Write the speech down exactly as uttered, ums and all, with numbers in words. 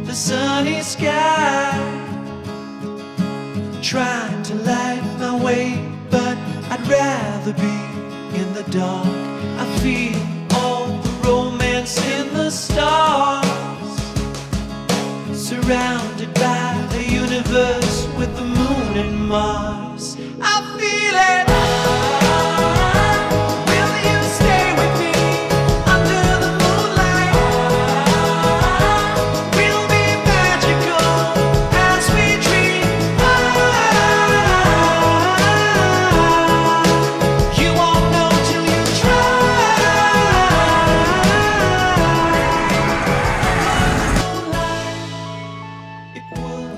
the sunny sky, trying to light my way, but I'd rather be in the dark. I feel all the romance in the stars, surrounded by the universe with the moon and Mars. I feel it. Will you stay with me under the moonlight? We'll be magical as we dream. You won't know till you try. Moonlight, it was